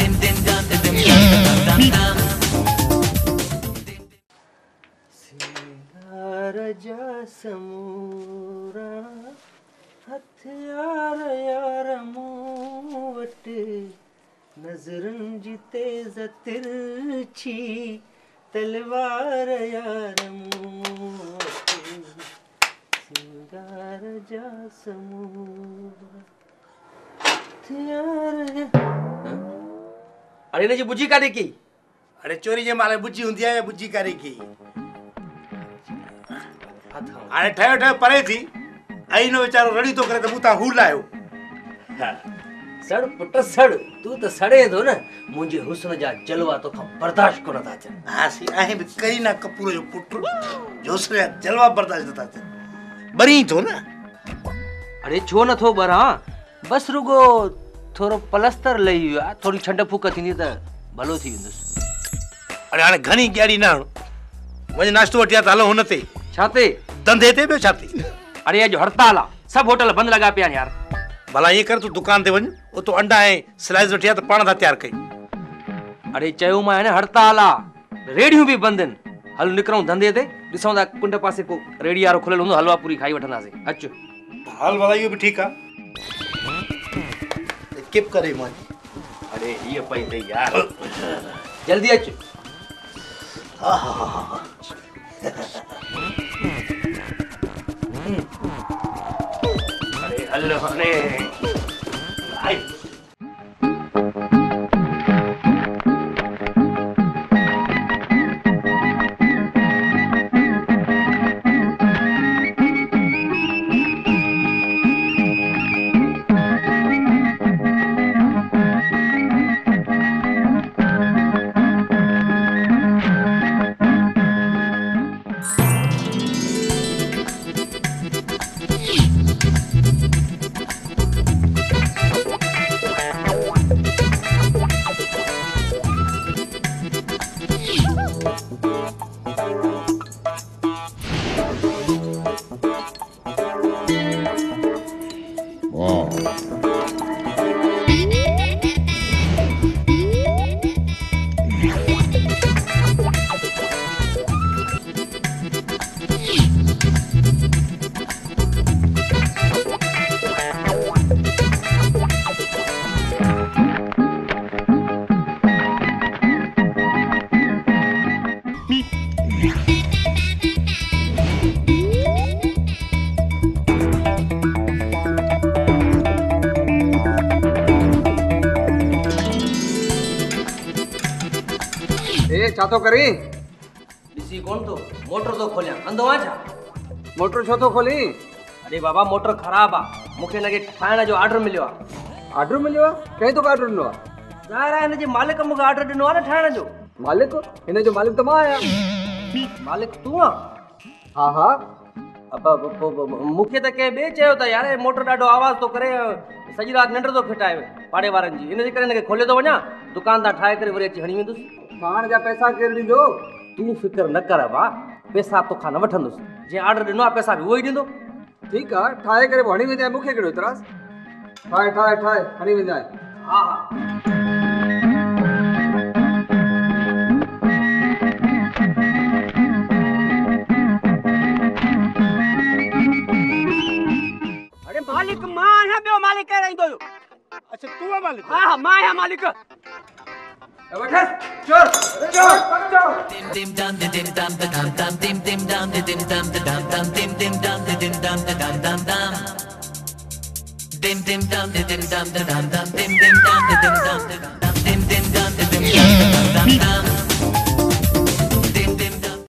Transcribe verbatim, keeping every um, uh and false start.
जा समूरा हथियार यार मूं वटि नज़रुनि जी तेज़ तिरछी तलवार यार मूं वटि सिंगार जा समूरा हथियार। अरे हिन जी बुजी काॾे की? अरे चोरी जे माले बुजी हुंदी आहे, बुजी करे की हाणे ठहियो ठहियो परे थी आई न वीचारो रड़ी तो करे त मूं तां हू लायो। सड़ पुट सड़, तू तो सड़े थो न, मुंहिंजे हुस्न जा जलवा तोखां बर्दाश्त कोन था अचनि। हा सी आहे बि करीना कपूर जो पुट जो हुस्न जा जलवा बर्दाश्त नथा अचनि, बरी थो न। अरे छो नथो बरां, बस रुगो थोरो पलस्तर लही वियो आहे, थोरी छंड फूक थींदी त भलो थी वेंदुसि। अरे हाणे घणी ॻाड़ी न हण, वञ नाश्तो वठी आ त हलो हुन ते। छा ते? धंधे ते ॿियो छा ते? अरे अॼु हड़ताल आहे, सभु होटल बंदि लॻा पिया आहिनि यार। भला ईअं कर, तूं दुकान ते वञ, उतो अंडा ऐं स्लाइस वठी आ त पाण था तयारु कई। अरे चयो मां न हड़ताल आहे, रेड़ियूं बि बंदि आहिनि। हल निकिरूं धंधे ते, ॾिसूं था कुंड पासे को रेड़ी वारो खुलियल हूंदो, हलवा पूरी खाई वठंदासीं। अचु हल भला इहो बि ठीकु आहे, किप करे मां। अरे हीअ पई अथई यार, जल्दी अचु। हा हा हा अरे हल अरे आई छा तो करी? ॾिसी कोन तो, मोटर तो खोलियां, अंधो आ छा? मोटर छो तो खोली? अरे बाबा मोटर ख़राब आ, मूंखे हिनखे ठाहिण जो ऑर्डर मिलियो आहे। ऑर्डर मिलियो आहे? कंहिं तोखे ऑर्डर ॾिनो आहे? ज़ाहिर आहे हिनजे मालिक मूंखे ऑर्डर ॾिनो आहे न ठाहिण जो। मालिक? हिन जो मालिक त मां आहियां। मालिक तूं आहे? हा हा। अब मूंखे त कंहिं ॿिए चयो त यार मोटर ॾाढो आवाज़ थो करे, सॼी राति निंड थो फिटाए पाड़े वारनि जी, इन जे करे हिनखे खोले थो वञा, दुकान तां ठाहे करे वरी अची हणी वेंदुसि। ठाहिण जा पैसा केरु ॾींदो? तूं फिकर न कर भाउ, पैसा तोखां न वठंदुसि, जीअं ऑर्डर ॾिनो आहे पैसा बि उहो ई ॾींदो। ठीकु आहे, ठाहे करे हणी वेंदा, मूंखे कहिड़ो इतराज़? ठाहे ठाहे ठाहे हणी वेंदा। हा हा मालिक मां आहियां, ॿियो मालिक केरु ईंदो? अच्छा तूं आहे मालिक? हा हा मां आहियां मालिक। वठस चोर चोर चोर dim dim dum dim dum dum dum dim dim dum dim dum dum dum dim dim dum dim dum dum dum dum dim dim dum dim dum dum dum dim dim dum dim dum